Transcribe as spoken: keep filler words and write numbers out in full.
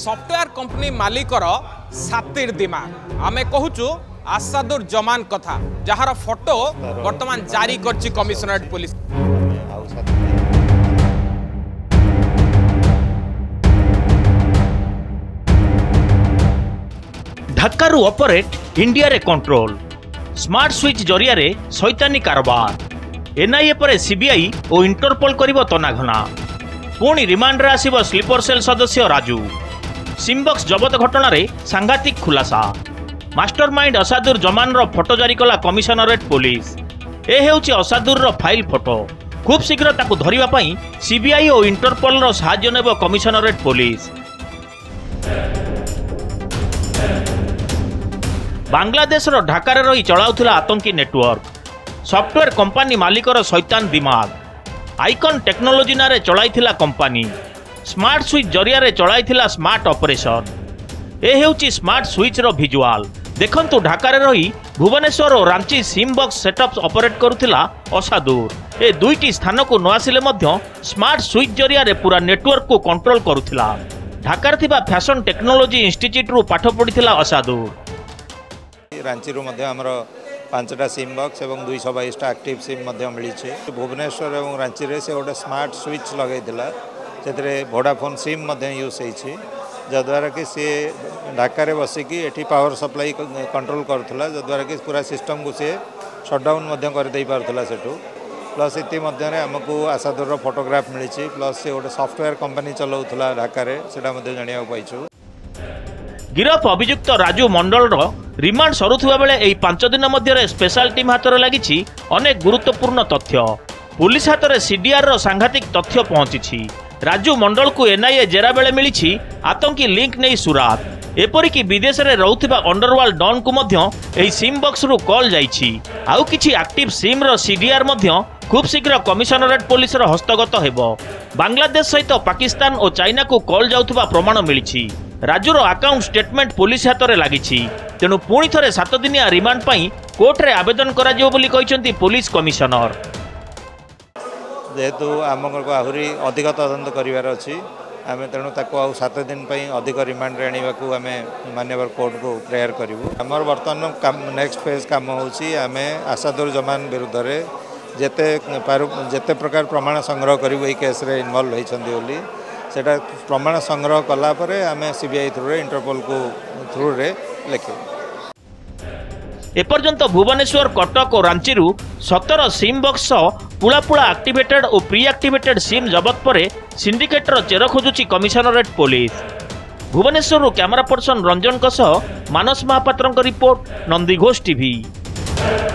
Software company मालिकर सातिर दिमाग आमे कहूचु आसादुर जमान कथा जहार फोटो वर्तमान जारी करछि कमिशनरेट पुलिस। ढाकारू ऑपरेट इंडिया रे कंट्रोल स्मार्ट स्विच जरिया रे शैतानी कारोबार एनआईए पर सीबीआई और इंटरपोल करिवो तनाघना पुणी रिमांड रे आसीबो स्लीपर सेल सदस्य राजू सिमबक्स जबत घटना रे सांघातिक खुलासा मास्टरमाइंड असादुर जमान रो फोटो जारी कला कमिशनरेट पुलिस। ए हेउची असादुर रो फाइल फोटो खूब शीघ्र ताकू धरिबा पई सीबीआई और इंटरपोल रो सहाय्य नेबो कमिशनरेट पुलिस। बांग्लादेश रो ढाका रे रही चलाउथिला आतंकी नेटवर्क सॉफ्टवेयर कंपनी मालिकर शैतान दिमाग आइकन टेक्नोलोजी नारे चलाइथिला कंपनी स्मार्ट स्विच जरिया रे चलाइथिला स्मार्ट ऑपरेशन। ए हेउची स्मार्ट स्विच रो विजुअल देखंतु ढाका रे रही भुवनेश्वर और Ranchi SIM box setup operate करुथिला असादुर ए दुईटी स्थान को न आसिले मध्य स्मार्ट स्विच जरिया रे पूरा नेटवर्क को कंट्रोल करुथिला। ढाका रे थिबा फैशन टेक्नोलोजी इंस्टीट्यूट रु पाठ पढिथिला असादुर। रांची रु मध्य हमर पांचटा सिम बॉक्स एवं दुई सौ बाईस एक्टिव सिम मध्य मिली भुवनेश्वर और रांची रे से गोटे स्मार्ट स्विच लगेला से वोडाफोन सिम यूज होती जद्वारा कि सी ढाका रे बसिकी एठी पावर सप्लाई कंट्रोल करुला जद्वारा कि पूरा सिस्टम को सी शटडाउन कर दे पारुला सेठू प्लस इति आमको आसादुर फोटोग्राफ मिली प्लस से गोटे सॉफ्टवेयर कंपनी चलाउला ढाका रे सेटा मध्य जानिया पाइछु। गिरफ अभियुक्त राजू मंडल रिमांड सरुवा बेले एई पांच दिन मध्य स्पेशल टीम हाथ में लगी अनेक गुरुत्वपूर्ण तथ्य पुलिस हाथ में सीडीआर रो सांघातिक तथ्य पहुंची। राजू मंडल को एनआईए जेरा बेले मिली आतंकी लिंक नहीं सुरात एपरिकी विदेश में रोथिबा अंडरवर्ल्ड डॉन को मध्य एही सिम बॉक्स रु कॉल जाइछि आउ किछि एक्टिव सिम रो सीडीआर मध्य खूब शीघ्र कमिशनरेट पुलिस रो हस्तगत हेबो। बांग्लादेश सहित पाकिस्तान और चाइना को कॉल जाउथबा प्रमाण मिली। राजूर अकाउंट स्टेटमेंट पुलिस हाथ में लगी तेणु पुणी थे सात दिनिया रिमांड पाई कोर्ट रे आवेदन करा जिवो बोली कहिसेंती पुलिस कमिशनर। जेहेतु आम को आहरी अधिक तदंत करार अच्छी आम तेणु ताको आउ सात दिन पर अधिक रिमांड रे आने को आम माननीय कोर्ट को प्रेयर करूँ। आमर बर्तमान नेक्स्ट फेज कम होम आसादुर जमान विरुद्ध रे जेते जेते प्रकार प्रमाण संग्रह करूँ ये केस रे इनवॉल्व होती सेटा प्रमाण संग्रह कला परे आमे सीबीआई थ्रू रे इंटरपोल को थ्रू रे लेखे। एपर्यंत भुवनेश्वर कटक और रांची रु सतर सिम बॉक्स पुला पुला एक्टिवेटेड और प्री एक्टिवेटेड सिम जबत परे सिंडिकेटर चेर खोजुची commissionerate police. Bhubaneswar camera person Ranjan Manas Mahapatra report Nandighosh TV.